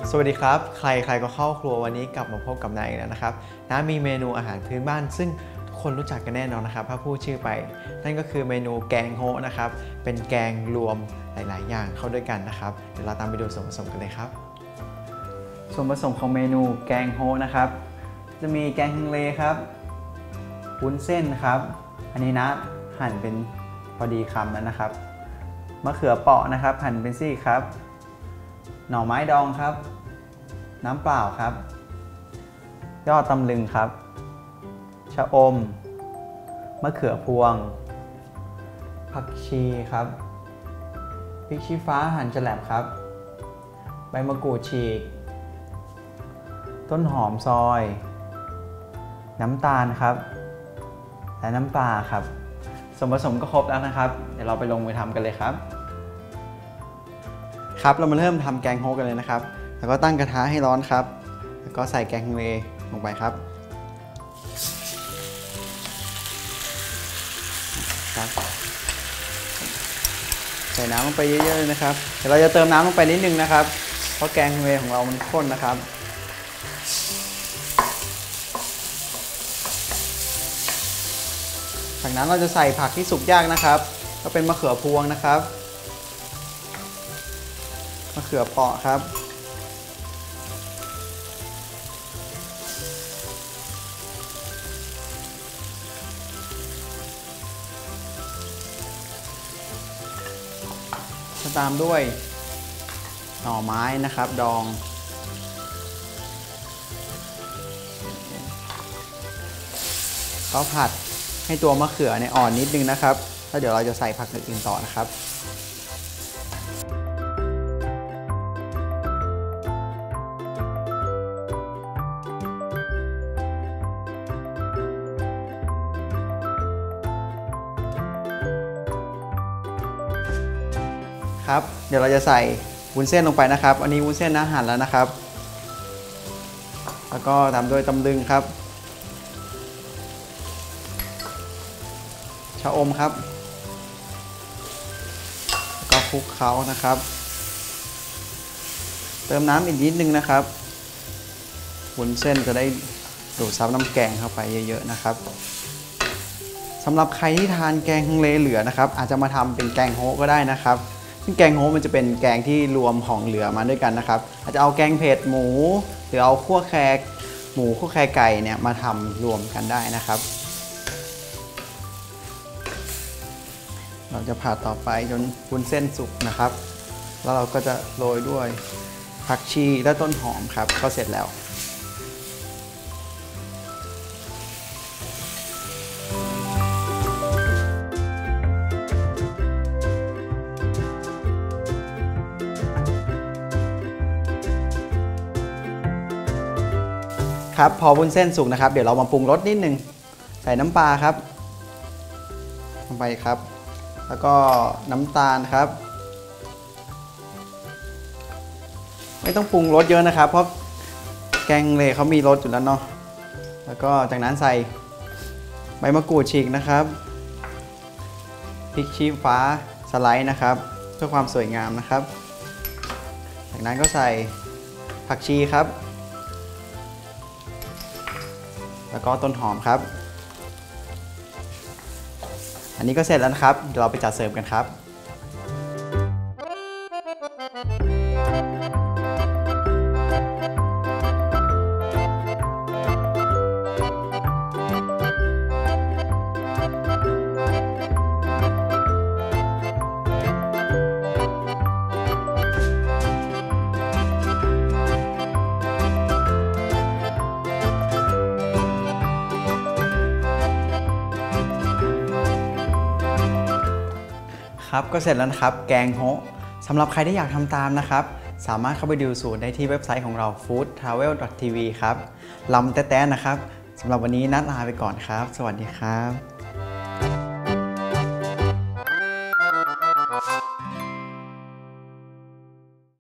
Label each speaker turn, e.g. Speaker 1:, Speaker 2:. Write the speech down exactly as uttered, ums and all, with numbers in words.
Speaker 1: สวัสดีครับใครใครก็เข้าครัววันนี้กลับมาพบกับนายอีกแล้วนะครับน้ามีเมนูอาหารพื้นบ้านซึ่งทุกคนรู้จักกันแน่นอนนะครับถ้าพูดชื่อไปนั่นก็คือเมนูแกงโฮะนะครับเป็นแกงรวมหลายๆอย่างเข้าด้วยกันนะครับเดี๋ยวเราตามไปดูส่วนผสมกันเลยครับส่วนผสมของเมนูแกงโฮะนะครับจะมีแกงฮังเลครับวุ้นเส้นครับอันนี้นะหั่นเป็นพอดีคำแล้วนะครับมะเขือเปราะนะครับหั่นเป็นซี่ครับหน่อไม้ดองครับน้ำเปล่าครับยอดตำลึงครับชะอมมะเขือพวงผักชีครับพริกชี้ฟ้าหั่นฉลบครับใบมะกรูดฉีกต้นหอมซอยน้ำตาลครับและน้ำปลาครับส่วนผสมก็ครบแล้วนะครับเดี๋ยวเราไปลงมือทำกันเลยครับครับเรามาเริ่มทำแกงโฮะกันเลยนะครับแล้วก็ตั้งกระทะให้ร้อนครับแล้วก็ใส่แกงฮังเลลงไปครับครับใส่น้ำลงไปเยอะๆเลยนะครับเดี๋ยวเราจะเติมน้ำลงไปนิดนึงนะครับเพราะแกงฮังเลของเรามันข้นนะครับจากนั้นเราจะใส่ผักที่สุกยากนะครับก็เป็นมะเขือพวงนะครับมะเขือเปราะครับตามด้วยหน่อไม้นะครับดองก็ผัดให้ตัวมะเขือเนี่ยอ่อนนิดนึงนะครับแล้วเดี๋ยวเราจะใส่ผักอื่นๆต่อนะครับครับเดี๋ยวเราจะใส่วุ้นเส้นลงไปนะครับอันนี้วุ้นเส้นนะหั่นแล้วนะครับแล้วก็ตามด้วยตำลึงครับชะอมครับแล้วก็คลุกเคล้านะครับเติมน้ำอีกนิดนึงนะครับวุ้นเส้นจะได้ดูดซับน้ำแกงเข้าไปเยอะๆนะครับสำหรับใครที่ทานแกงฮังเลเหลือนะครับอาจจะมาทำเป็นแกงโฮะก็ได้นะครับซึ่งแกงโฮะมันจะเป็นแกงที่รวมของเหลือมาด้วยกันนะครับอาจจะเอาแกงเผ็ดหมูหรือเอาคั่วแครหมูคั่วแครไก่เนี่ยมาทำรวมกันได้นะครับเราจะผัดต่อไปจนวุ้นเส้นสุกนะครับแล้วเราก็จะโรยด้วยผักชีและต้นหอมครับก็เสร็จแล้วครับพอวุ้นเส้นสุกนะครับเดี๋ยวเรามาปรุงรสนิดนึงใส่น้ำปลาครับลงไปครับแล้วก็น้ำตาลครับไม่ต้องปรุงรสเยอะนะครับเพราะแกงเลเขามีรสอยู่แล้วเนาะแล้วก็จากนั้นใส่ใบมะกรูดฉีกนะครับพริกชี้ฟ้าสไลด์นะครับเพื่อความสวยงามนะครับจากนั้นก็ใส่ผักชีครับแล้วก็ต้นหอมครับอันนี้ก็เสร็จแล้วนะครับเดี๋ยวเราไปจัดเสิร์ฟกันครับครับก็เสร็จแล้วนะครับแกงโฮะสำหรับใครที่อยากทำตามนะครับสามารถเข้าไปดูสูตรได้ที่เว็บไซต์ของเรา ฟู้ดทราเวล ดอท ที วี ครับลำแต๊ะๆนะครับสำหรับวันนี้นัดลาไปก่อนครับสวัสดีครับ